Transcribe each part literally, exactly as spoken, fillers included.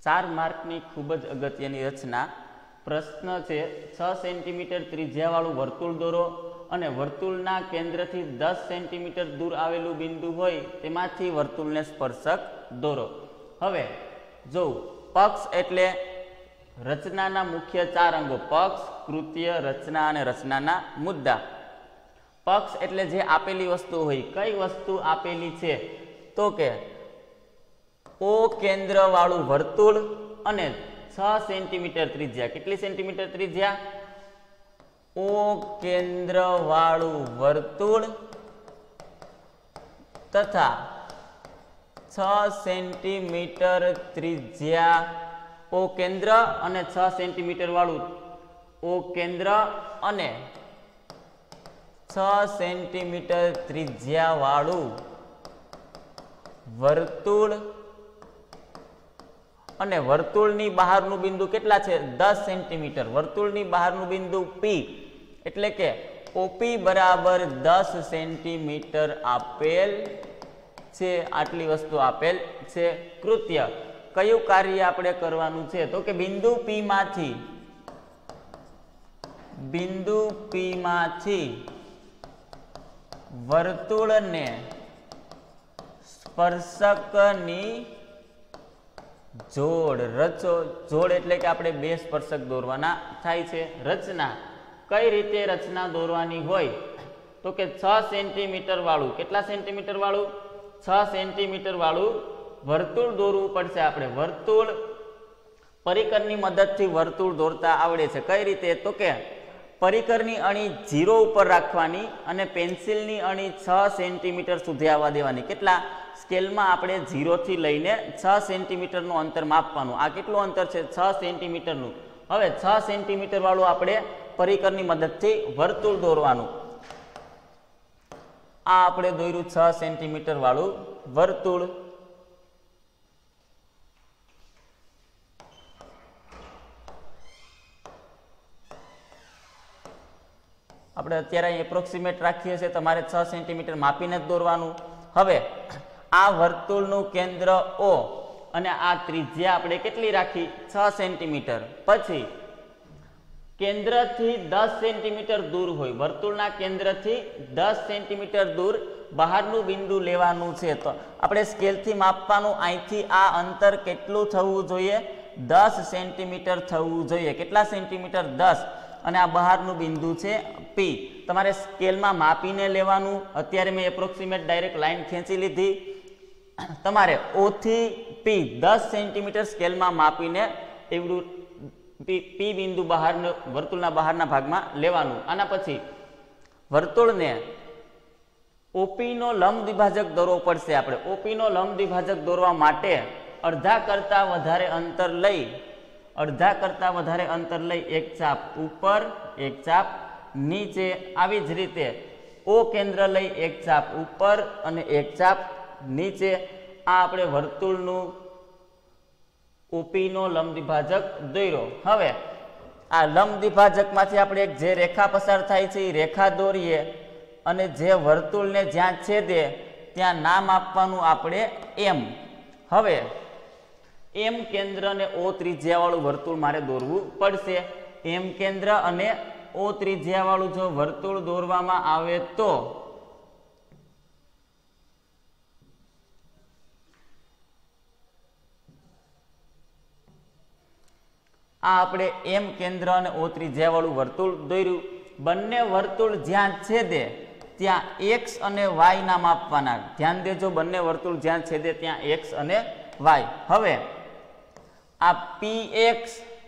चार मार्कनी खूब ज अगत्यनी रचना। प्रश्न छे छ सेंटीमीटर त्रिज्यावाळुं वर्तुळ दोरो अने वर्तुळना केंद्रथी दस सेंटीमीटर दूर आवेलुं बिंदु होय तेमांथी वर्तुळने स्पर्शक दोरो। हवे जो पक्ष एटले रचनाना मुख्य चार अंगो पक्ष, कृत्य, रचना अने रचनाना मुद्दा। पक्ष एटले जे आपेली वस्तु होय, कई वस्तु आपेली छे तो के ओ केंद्र वाळुं वर्तुळ अने छ सेंटीमीटर त्रिज्या। केटली सेंटीमीटर त्रिज्या? ओ केंद्र वाळुं वर्तुळ तथा छ सेंटीमीटर त्रिज्या। ओ केंद्र अने छ सेंटीमीटर वाळुं ओ केंद्र अने छ सेंटीमीटर त्रिज्या वाळुं वर्तुळ अने वर्तुळनी बहारनुं बिंदु केटला छे? दस सेंटीमीटर। वर्तुळनी बहारनुं बिंदु पी एटले के ओपी बराबर दस सेंटीमीटर आपेल छे। आटली वस्तु आपेल छे। कृत्य कयुं कार्य आपणे करवानुं छे तो के बिंदु पी मांथी बिंदु पी मांथी वर्तुळने स्पर्शकनी जोड़ रचो। जोड़ एटले के आपणे बे स्पर्शक दोरवाना थाय छे। रचना कई रीते रचना दोरवानी होय तो के छ सेंटीमीटर वाळुं केटला सेंटीमीटर वाळुं छ सेंटीमीटर वाळुं वर्तुळ दोरवुं पड़शे। आपणे वर्तुळ परिकरनी मददथी वर्तुळ दोरता आवडे छे। कई रीते तो के परिकरनी अणी जीरो उपर राखवानी अने पेन्सिलनी अणी छ सेंटीमीटर सुधी आववा देवानी। केटला स्केल में आपणे जीरो थी लईने छ सेंटीमीटर नु अंतर मापवानुं। आ केटलुं अंतर छे? छ सेंटीमीटर नु। हवे छ सेंटीमीटर वाळुं आपणे परिकरनी मददथी वर्तुळ दोरवानुं। आ आपणे दोर्युं छ सेंटीमीटर वाळुं वर्तुळ। આપણે અત્યારે એપ્રોક્સિમેટ રાખીએ છીએ, તમારે છ સેન્ટીમીટર માપીને જ દોરવાનું। હવે આ વર્તુળનું કેન્દ્ર O અને આ ત્રિજ્યા આપણે કેટલી રાખી? છ સેન્ટીમીટર। પછી કેન્દ્રથી દસ સેન્ટીમીટર દૂર હોય, વર્તુળના કેન્દ્રથી દસ સેન્ટીમીટર દૂર બહારનું બિંદુ લેવાનું છે તો આપણે સ્કેલથી માપવાનું। અહીંથી આ અંતર કેટલું થવું જોઈએ? દસ સેન્ટીમીટર થવું જોઈએ। કેટલા સેન્ટીમીટર? દસ। અને આ બહારનું બિંદુ છે પી। તમારે સ્કેલમાં માપીને લેવાનું। અત્યારે મેં એપ્રોક્સિમેટ ડાયરેક્ટ લાઈન ખેંચી લીધી। તમારે ઓ થી પી દસ સેન્ટીમીટર સ્કેલમાં માપીને એવડું પી બિંદુ બહાર વર્તુળના બહારના ભાગમાં લેવાનું। આના પછી વર્તુળને ઓપી નો લંબ દ્વિભાજક દોરવો પડશે। આપણે ઓપી નો લંબ દ્વિભાજક દોરવા માટે અડધા કરતા વધારે અંતર લઈ અડધા કરતા વધારે અંતર લઈ એક ચાપ ઉપર એક ચાપ નીચે આવી જ રીતે ઓ કેન્દ્ર લઈ એક ચાપ ઉપર અને એક ચાપ નીચે। આ આપણે વર્તુળનું ઓપી નો લંબ દ્વિભાજક દોર્યો। હવે આ લંબ દ્વિભાજકમાંથી આપણે એક જે રેખા પસાર થાય છે એ રેખા દોરીએ અને જે વર્તુળને જ્યાં છેદે ત્યાં નામ આપવાનું આપણે એમ। હવે एम केंद्र ने ओ त्रिज्या वाळुं वर्तुळ मारे दोरवुं पड़शे। एम केंद्र अने ओ त्रिज्या वाळुं जो वर्तुळ दोरवामां आवे तो आ आपणे एम केंद्र अने ओ त्रिज्या वाळुं वर्तुळ दोर्युं। बंने वर्तुळ ज्यां छेदे त्यां एक्स अने वाय नाम आपवाना। ध्यान देजो, बंने वर्तुळ ज्यां छेदे त्यां एक्स अने वाय। हवे आ पी एक्स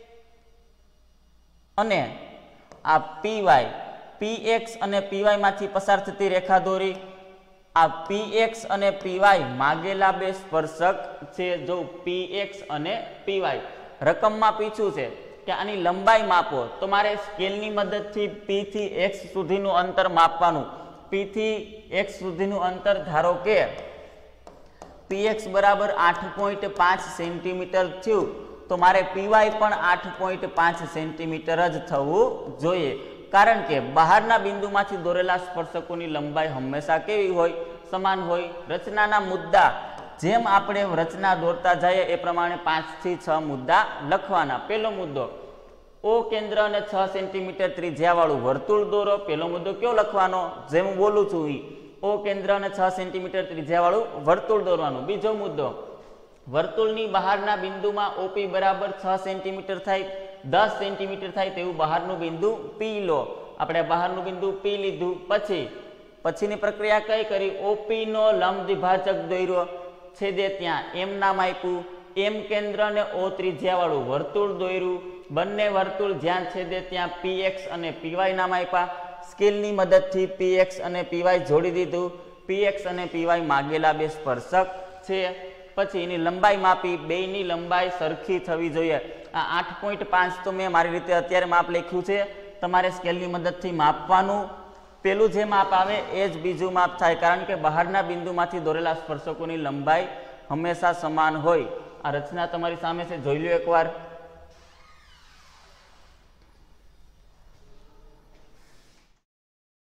अने आ पी वाय पी एक्स अने पी वाय मांथी पसार थती रेखा दोरी। आ पी एक्स अने पी वाय मागेला बे स्पर्शक छे। जो पी एक्स अने पी वाय रकम में पूछ्युं छे के आनी लंबाई मापो तो मारे स्केलनी मददथी पी थी एक्स सुधीनुं अंतर मापवानुं। पी थी एक्स सुधीनुं अंतर धारो के पी एक्स बराबर आठ पॉइंट पांच सेंटीमीटर थयुं तो मारे पीवाय पण आठ पॉइंट पांच सेंटीमीटर ज थवुं जोईए। कारण के बहारना बिंदुमांथी दोरेला स्पर्शकोनी लंबाई हमेशा केवी होय? समान होय। रचनाना मुद्दा જેમ આપણે રચના દોરતા જઈએ એ પ્રમાણે પાંચ થી છ મુદ્દા લખવાના. પહેલો મુદ્દો, ઓ કેન્દ્ર અને છ સેન્ટીમીટર ત્રિજ્યા વાળું વર્તુળ દોરો. પહેલો મુદ્દો કયો લખવાનો? જેમ હું બોલું છું ઈ ઓ કેન્દ્ર અને છ સેન્ટીમીટર ત્રિજ્યા વાળું વર્તુળ દોરવાનું. બીજો મુદ્દો, વર્તુળની બહારના બિંદુમાં ઓપી બરાબર છ સેન્ટીમીટર થાય, દસ સેન્ટીમીટર થાય તેવું બહારનું બિંદુ પી લો. આપણે બહારનું બિંદુ પી લીધું. પછી પછીની પ્રક્રિયા કઈ કરી? ઓપી નો લંબ દ્વિભાજક દોર્યો, છેદે ત્યાં એમ નામ આપ્યું. એમ કેન્દ્ર અને ઓ ત્રિજ્યા વાળું વર્તુળ દોર્યું. બંને વર્તુળ જ્યાં છેદે ત્યાં પીએક્સ અને પીવાય નામ આપ્યા. સ્કેલની મદદથી પીએક્સ અને પીવાય જોડી દીધું. પીએક્સ અને પીવાય માગેલા બે સ્પર્શક છે. પછી એની લંબાઈ માપી. બેયની લંબાઈ સરખી થવી જોઈએ. આ આઠ પોઈન્ટ પાંચ તો મેં મારી રીતે અત્યારે માપ લખ્યું છે. તમારે સ્કેલની મદદથી માપવાનું. પેલું જે માપ આવે એ જ બીજું માપ થાય, કારણ કે બહારના બિંદુમાંથી દોરેલા સ્પર્શકોની લંબાઈ હંમેશા સમાન હોય. આ રચના તમારી સામે છે, જોઈ લો એકવાર.